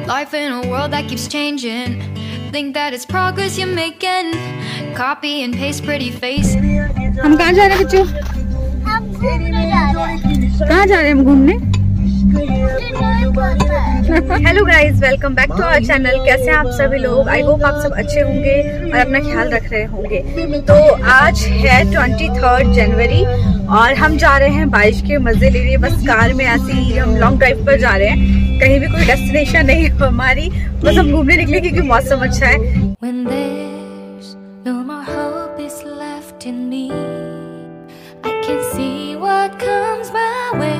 Life in a world that keeps changing. Think that it's progress you're making. Copy and paste pretty face. हम कहाँ जा रहे हैं बच्चों? हम घूमने जा रहे हैं। कहाँ जा रहे हैं हम घूमने? Hello guys, welcome back to our channel. कैसे हैं आप सभी लोग? आई होप आप सब अच्छे होंगे और अपना ख्याल रख रहे होंगे। तो आज है 23 जनवरी और हम जा रहे हैं बारिश के मजे ले लिए। बस कार में ऐसे ही हम लॉन्ग ड्राइव पर जा रहे हैं, कहीं भी कोई डेस्टिनेशन नहीं है हमारी, बस हम घूमने निकले क्योंकि मौसम अच्छा है। When there's no more hope is left in me, I can see what comes my way.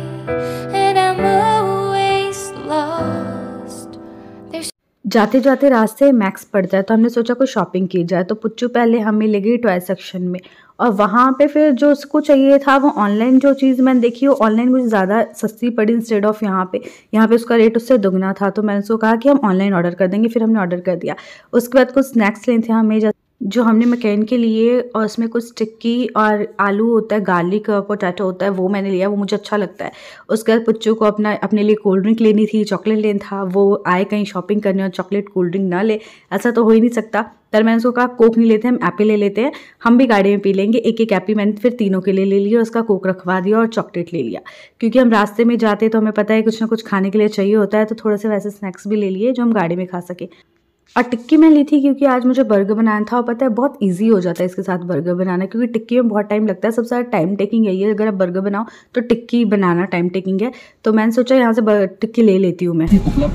जाते जाते रास्ते मैक्स पड़ता है तो हमने सोचा कोई शॉपिंग की जाए। तो पुच्चू पहले हमें ले गई टॉय सेक्शन में और वहाँ पे फिर जो उसको चाहिए था वो ऑनलाइन जो चीज़ मैंने देखी वो ऑनलाइन मुझे ज़्यादा सस्ती पड़ी इंस्टेड ऑफ यहाँ पे उसका रेट उससे दुगना था। तो मैंने उसको कहा कि हम ऑनलाइन ऑर्डर कर देंगे, फिर हमने ऑर्डर कर दिया। उसके बाद कुछ स्नैक्स लेने थे हमें जो हमने मैकेन के लिए, और उसमें कुछ टिक्की और आलू होता है, गार्लिक पोटैटो होता है, वो मैंने लिया, वो मुझे अच्छा लगता है। उसके बाद पुच्चू को अपने लिए कोल्ड ड्रिंक लेनी थी, चॉकलेट लेना था। वो आए कहीं शॉपिंग करने और चॉकलेट कोल्ड ड्रिंक ना ले, ऐसा तो हो ही नहीं सकता। पर मैंने उसको कहा कोक नहीं लेते, हम एप्पी ले लेते हैं, हम भी गाड़ी में पी लेंगे। एक एक एप्पी मैंने फिर तीनों के लिए ले लिया, उसका कोक रखवा दिया और चॉकलेट ले लिया। क्योंकि हम रास्ते में जाते तो हमें पता है कुछ ना कुछ खाने के लिए चाहिए होता है, तो थोड़े से वैसे स्नैक्स भी ले लिए जो हम गाड़ी में खा सके। और टिक्की मैं ली थी क्योंकि आज मुझे बर्गर बनाना था और पता है बहुत इजी हो जाता है इसके साथ बर्गर बनाना, क्योंकि टिक्की में बहुत टाइम लगता है। सबसे ज़्यादा टाइम टेकिंग है ये, अगर आप बर्गर बनाओ तो टिक्की बनाना टाइम टेकिंग है। तो मैंने सोचा यहाँ से टिक्की ले लेती हूँ मैं।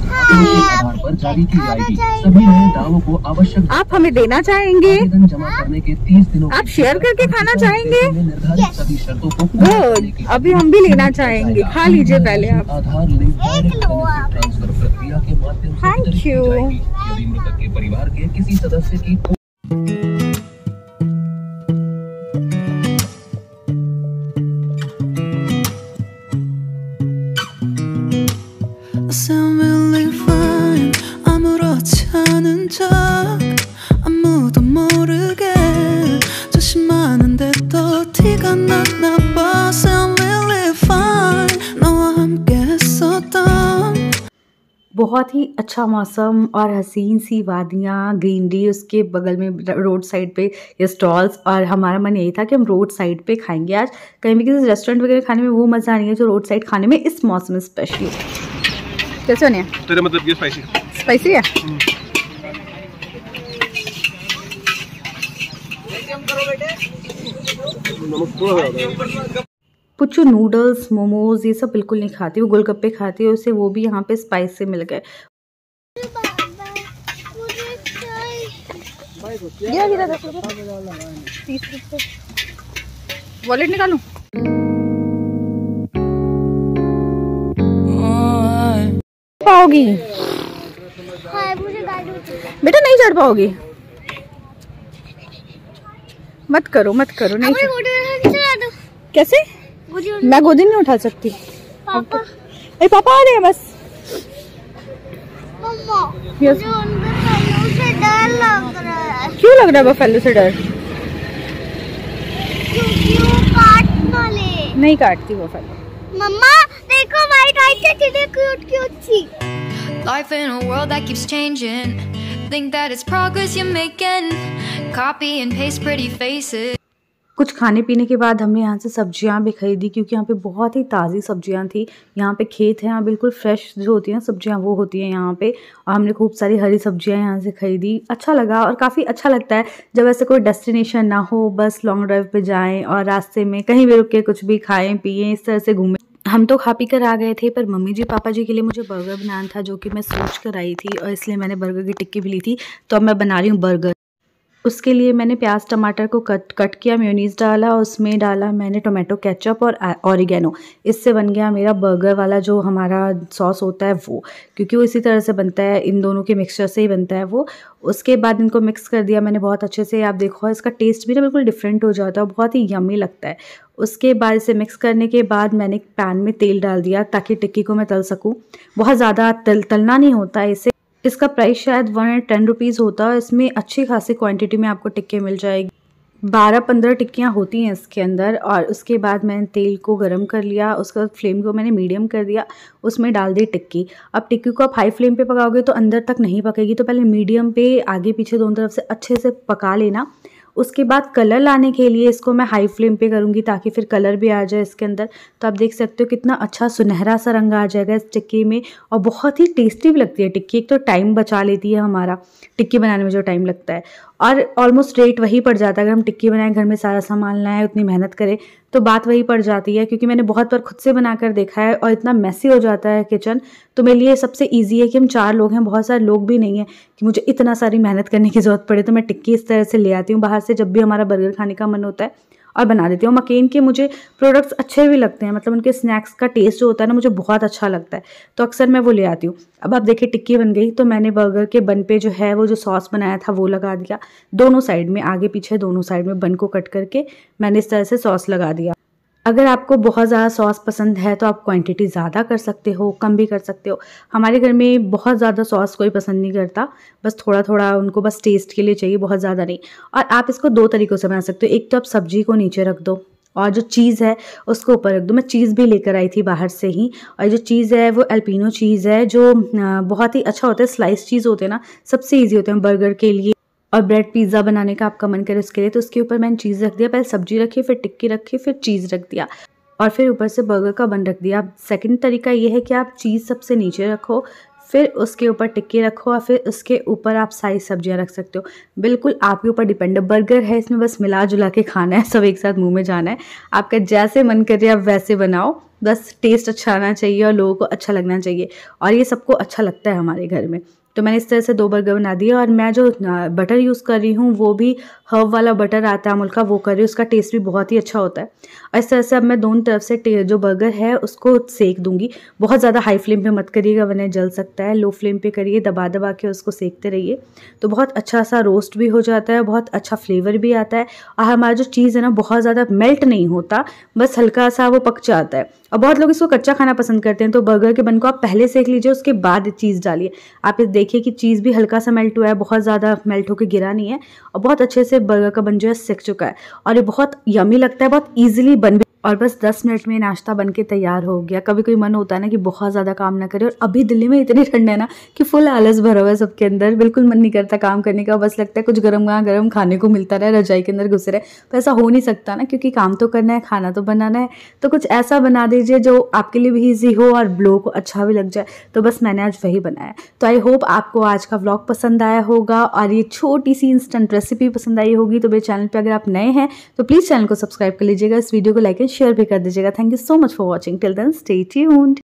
आप हमें देना चाहेंगे? आप शेयर करके खाना चाहेंगे? गुड, अभी हम भी लेना चाहेंगे। खा लीजिए पहले आप। Thank you. के परिवार के किसी सदस्य की 아무도 모르게 조심하는데 또 티가 났나 봐. Sound really fine 너와 함께 했었던। बहुत ही अच्छा मौसम और हसीन सी वादियाँ, ग्रीनरी, उसके बगल में रोड साइड पे ये स्टॉल्स। और हमारा मन यही था कि हम रोड साइड पे खाएंगे आज। कहीं भी किसी रेस्टोरेंट वगैरह खाने में वो मज़ा नहीं है जो रोड साइड खाने में इस मौसम में स्पेशली। कैसे बने? तेरा मतलब ये स्पाइसी है? पुच्चू नूडल्स, मोमोज ये सब बिल्कुल नहीं खाती, वो गोलगप्पे खाती है, उसे वो भी यहाँ पे स्पाइस से मिल गए। वॉलेट निकालूं? पाओगी? बेटा नहीं चढ़ पाओगी, मत करो नहीं। कैसे? मैं गोदी नहीं उठा सकती। पापा आ रहे हैं बस। मम्मा, मुझे उनके फैलों से डर लग रहा है। क्यों लग रहा है बफेलो से डर? क्योंकि वो काट ना ले। नहीं काटती बफेलो। मम्मा देखो हमारी गाय कितनी क्यूट सी। Life in a world that keeps changing. Think that it's progress you're making. Copy and paste pretty faces. कुछ खाने पीने के बाद हमने यहाँ से सब्जियाँ भी खरीदी, क्योंकि यहाँ पे बहुत ही ताज़ी सब्जियाँ थी। यहाँ पे खेत है, यहाँ बिल्कुल फ्रेश जो होती हैं सब्जियाँ वो होती हैं यहाँ पे। और हमने खूब सारी हरी सब्जियाँ यहाँ से खरीदी। अच्छा लगा और काफ़ी अच्छा लगता है जब ऐसे कोई डेस्टिनेशन ना हो, बस लॉन्ग ड्राइव पे जाएँ और रास्ते में कहीं भी रुक के कुछ भी खाएँ पिएँ, इस तरह से घूमें। हम तो खा पी कर आ गए थे, पर मम्मी जी पापा जी के लिए मुझे बर्गर बनाना था, जो कि मैं सोच कर आई थी, और इसलिए मैंने बर्गर की टिक्की भी ली थी। तो अब मैं बना रही हूँ बर्गर। उसके लिए मैंने प्याज टमाटर को कट किया, मेयोनीज़ डाला, उसमें डाला मैंने टोमेटो केचप और ऑरिगेनो। इससे बन गया मेरा बर्गर वाला जो हमारा सॉस होता है वो, क्योंकि वो इसी तरह से बनता है, इन दोनों के मिक्सचर से ही बनता है वो। उसके बाद इनको मिक्स कर दिया मैंने बहुत अच्छे से। आप देखो इसका टेस्ट भी ना बिल्कुल डिफरेंट हो जाता है, बहुत ही यम्मी लगता है। उसके बाद इसे मिक्स करने के बाद मैंने एक पैन में तेल डाल दिया ताकि टिक्की को मैं तल सकूँ। बहुत ज़्यादा तलना नहीं होता है इसे। इसका प्राइस शायद 110 रुपीज़ होता है। इसमें अच्छी खासी क्वांटिटी में आपको टिक्के मिल जाएगी। 12-15 टिक्कियाँ होती हैं इसके अंदर। और उसके बाद मैंने तेल को गरम कर लिया, उसके बाद फ्लेम को मैंने मीडियम कर दिया, उसमें डाल दी टिक्की। अब टिक्की को आप हाई फ्लेम पे पकाओगे तो अंदर तक नहीं पकेगी, तो पहले मीडियम पे आगे पीछे दोनों तरफ से अच्छे से पका लेना। उसके बाद कलर लाने के लिए इसको मैं हाई फ्लेम पे करूँगी ताकि फिर कलर भी आ जाए इसके अंदर। तो आप देख सकते हो कितना अच्छा सुनहरा सा रंग आ जाएगा इस टिक्की में, और बहुत ही टेस्टी भी लगती है टिक्की। एक तो टाइम बचा लेती है हमारा टिक्की बनाने में जो टाइम लगता है, और ऑलमोस्ट रेट वही पड़ जाता है। अगर हम टिक्की बनाएं, घर में सारा सामान लाएं, उतनी मेहनत करें, तो बात वही पड़ जाती है। क्योंकि मैंने बहुत बार खुद से बनाकर देखा है और इतना मैसी हो जाता है किचन, तो मेरे लिए सबसे ईजी है कि हम 4 लोग हैं, बहुत सारे लोग भी नहीं हैं कि मुझे इतना सारी मेहनत करने की ज़रूरत पड़े। तो मैं टिक्की इस तरह से ले आती हूँ बाहर से जब भी हमारा बर्गर खाने का मन होता है, और बना देती हूँ। मकेन के मुझे प्रोडक्ट्स अच्छे भी लगते हैं, मतलब उनके स्नैक्स का टेस्ट जो होता है ना, मुझे बहुत अच्छा लगता है, तो अक्सर मैं वो ले आती हूँ। अब आप देखिए टिक्की बन गई, तो मैंने बर्गर के बन पे जो है वो जो सॉस बनाया था वो लगा दिया दोनों साइड में, आगे पीछे दोनों साइड में बन को कट करके मैंने इस तरह से सॉस लगा दिया। अगर आपको बहुत ज़्यादा सॉस पसंद है तो आप क्वांटिटी ज़्यादा कर सकते हो, कम भी कर सकते हो। हमारे घर में बहुत ज़्यादा सॉस कोई पसंद नहीं करता, बस थोड़ा थोड़ा उनको बस टेस्ट के लिए चाहिए, बहुत ज़्यादा नहीं। और आप इसको 2 तरीक़ों से बना सकते हो। एक तो आप सब्जी को नीचे रख दो और जो चीज़ है उसको ऊपर रख दो। मैं चीज़ भी लेकर आई थी बाहर से ही, और जो चीज़ है वो एल्पिनो चीज़ है, जो बहुत ही अच्छा होता है। स्लाइस चीज़ होते हैं ना, सबसे ईजी होते हैं बर्गर के लिए, और ब्रेड पिज़्ज़ा बनाने का आपका मन करे उसके लिए। तो उसके ऊपर मैंने चीज़ रख दिया, पहले सब्जी रखी, फिर टिक्की रखी, फिर चीज़ रख दिया, और फिर ऊपर से बर्गर का बन रख दिया। सेकंड तरीका ये है कि आप चीज़ सबसे नीचे रखो, फिर उसके ऊपर टिक्की रखो, और फिर उसके ऊपर आप सारी सब्जियां रख सकते हो। बिल्कुल आपके ऊपर डिपेंड है। बर्गर है, इसमें बस मिला जुला के खाना है, सब एक साथ मुंह में जाना है। आपका जैसे मन करे आप वैसे बनाओ, बस टेस्ट अच्छा आना चाहिए और लोगों को अच्छा लगना चाहिए, और ये सबको अच्छा लगता है हमारे घर में। तो मैंने इस तरह से 2 बर्गर बना दिए, और मैं जो बटर यूज़ कर रही हूँ वो भी हर्ब वाला बटर आता है अमूल का, वो कर रही हूँ। उसका टेस्ट भी बहुत ही अच्छा होता है। और इस तरह से अब मैं दोनों तरफ से जो बर्गर है उसको सेक दूंगी। बहुत ज़्यादा हाई फ्लेम पे मत करिएगा वरना जल सकता है, लो फ्लेम पे करिए, दबा दबा के उसको सेकते रहिए, तो बहुत अच्छा सा रोस्ट भी हो जाता है, बहुत अच्छा फ्लेवर भी आता है, और हमारा जो चीज़ है ना बहुत ज़्यादा मेल्ट नहीं होता, बस हल्का सा वो पक जाता है। और बहुत लोग इसको कच्चा खाना पसंद करते हैं, तो बर्गर के बन को आप पहले सेक लीजिए, उसके बाद चीज़ डालिए। आप देखिए कि चीज़ भी हल्का सा मेल्ट हुआ है, बहुत ज़्यादा मेल्ट होकर गिरा नहीं है, और बहुत अच्छे से बर्गर का बन जो है सिक चुका है, और ये बहुत यमी लगता है, बहुत ईजिली बन भी, और बस 10 मिनट में नाश्ता बन के तैयार हो गया। कभी कोई मन होता है ना कि बहुत ज़्यादा काम ना करे, और अभी दिल्ली में इतनी ठंड है ना कि फुल आलस भरा हुआ है सबके अंदर, बिल्कुल मन नहीं करता काम करने का, बस लगता है कुछ गर्म खाने को मिलता रहे, रजाई के अंदर घुसे रहे। तो ऐसा हो नहीं सकता ना, क्योंकि काम तो करना है, खाना तो बनाना है, तो कुछ ऐसा बना दीजिए जो आपके लिए भी ईजी हो और लोगों को अच्छा भी लग जाए। तो बस मैंने आज वही बनाया। तो आई होप आपको आज का व्लॉग पसंद आया होगा, और ये छोटी सी इंस्टेंट रेसिपी पसंद आई होगी। तो मेरे चैनल पर अगर आप नए हैं तो प्लीज़ चैनल को सब्सक्राइब कर लीजिएगा, इस वीडियो को लाइक एंड शेयर भी कर दीजिएगा। Thank you so much for watching. Till then, stay tuned.